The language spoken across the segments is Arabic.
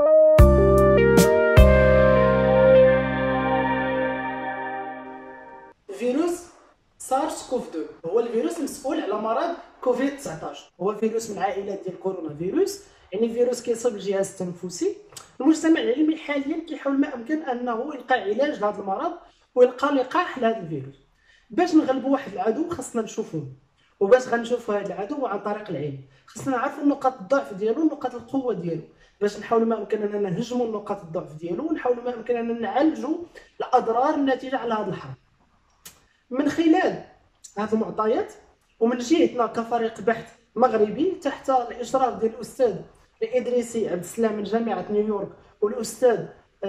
فيروس سارس كوف 2 هو الفيروس المسؤول على مرض كوفيد 19. هو فيروس من عائله ديال كورونا فيروس، يعني فيروس كيصيب الجهاز التنفسي. المجتمع العلمي حاليا كيحاول ما امكن انه يلقى علاج لهذا المرض ويلقى لقاح لهذا الفيروس. باش نغلبوا واحد العدو خاصنا نشوفوه، وباش غنشوفوا هذا العدو عن طريق العلم خاصنا نعرفوا نقاط الضعف ديالو ونقاط القوه ديالو، باش نحاولوا ما امكن اننا نهجموا نقاط الضعف ديالو ونحاولوا ما امكن اننا نعالجوا الاضرار الناتجه على هذا الحرب. من خلال هذه المعطيات ومن جهتنا كفريق بحث مغربي تحت الاشراف ديال الاستاذ الادريسي عبد السلام من جامعه نيويورك والاستاذ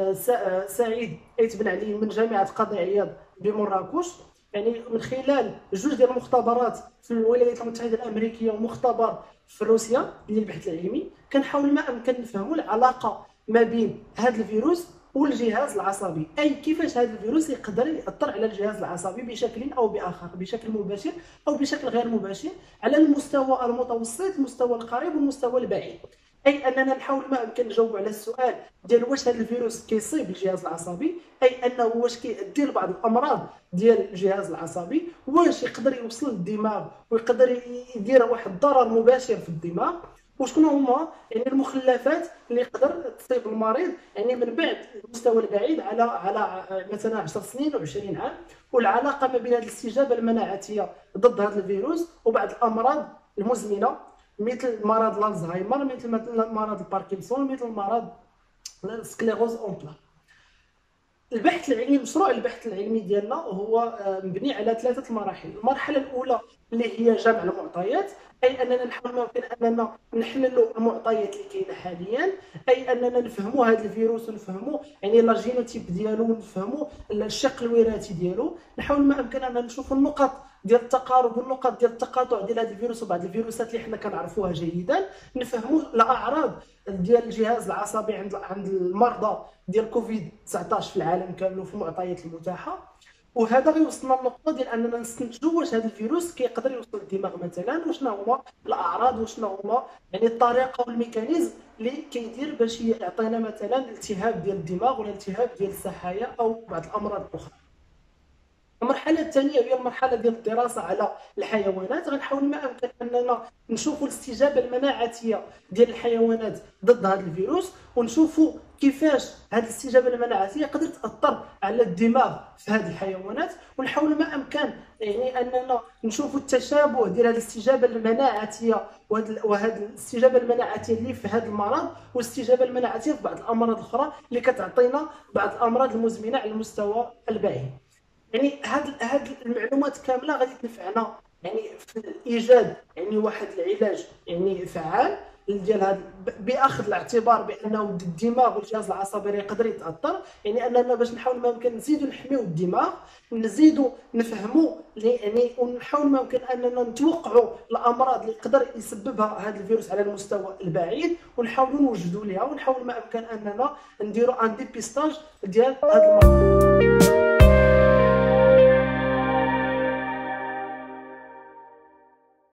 سعيد ايت بن علي من جامعه قاضي عياض بمراكش، يعني من خلال جوج ديال المختبرات في الولايات المتحده الامريكيه ومختبر في روسيا للبحث العلمي، كنحاول ما امكن نفهموا العلاقه ما بين هذا الفيروس والجهاز العصبي، اي كيفاش هذا الفيروس يقدر ياثر على الجهاز العصبي بشكل او باخر، بشكل مباشر او بشكل غير مباشر، على المستوى المتوسط، المستوى القريب والمستوى البعيد. اي اننا نحاول ما امكن نجاوب على السؤال ديال واش هذا الفيروس كيصيب الجهاز العصبي، اي انه واش كيؤدي لبعض الامراض ديال الجهاز العصبي، واش يقدر يوصل للدماغ ويقدر يدير واحد الضرر مباشر في الدماغ، وشكون هما يعني المخلفات اللي يقدر تصيب المريض يعني من بعد المستوى البعيد على مثلا 10 سنين و20 عام، والعلاقه ما بين هذه الاستجابه المناعتيه ضد هذا الفيروس وبعض الامراض المزمنه مثل مرض الزهايمر، مثل مرض الباركنسون، مثل مرض السكليروز اون بلاك. البحث العلمي، مشروع البحث العلمي ديالنا هو مبني على 3 مراحل. المرحله الاولى اللي هي جمع المعطيات، اي اننا نحاول ممكن اننا نحللوا المعطيات اللي كاينه حاليا، اي اننا نفهموا هذا الفيروس ونفهموا يعني لا جينوتيب ديالو ونفهموا الشق الوراثي ديالو، نحاول ما امكن اننا نشوفوا النقط ديال التقارب والنقط ديال التقاطع ديال هذا الفيروس وبعض الفيروسات اللي حنا كنعرفوها جيدا، نفهموا الاعراض ديال الجهاز العصبي عند المرضى ديال كوفيد 19 في العالم كامل وفي المعطيات المتاحه، وهذا غيوصلنا للنقطه ديال اننا نستنتجوا واش هذا الفيروس كيقدر يوصل للدماغ مثلا، وشنا هما الاعراض وشنا هما يعني الطريقه والميكانيزم اللي كيدير باش يعطينا مثلا التهاب ديال الدماغ ولا التهاب ديال السحايا او بعض الامراض الاخرى. المرحله الثانيه هي المرحله ديال الدراسه على الحيوانات، غنحاول ما امكن اننا نشوفوا الاستجابه المناعتيه ديال الحيوانات ضد هذا الفيروس، ونشوفوا كيفاش هذه الاستجابه المناعتيه قدرت تاثر على الدماغ في هذه الحيوانات، ونحاول ما امكن يعني اننا نشوفوا التشابه ديال هذه الاستجابه المناعتيه وهذه الاستجابه المناعتيه اللي في هذا المرض والاستجابه المناعتيه في بعض الامراض الاخرى اللي كتعطينا بعض الامراض المزمنه على المستوى البعيد. يعني هاد المعلومات كامله غادي تنفعنا يعني في ايجاد يعني واحد العلاج يعني فعال ديال هذا، باخذ الاعتبار بانه الدماغ والجهاز العصبي يقدر يتاثر، يعني اننا باش نحاول ما يمكن نزيدوا نحميو الدماغ، نزيدوا نفهموا يعني ونحاول ما يمكن اننا نتوقعوا الامراض اللي يقدر يسببها هذا الفيروس على المستوى البعيد، ونحاولوا نوجدوا لها، ونحاول ما يمكن اننا نديروا ان ديبيستاج ديال هذا المرض.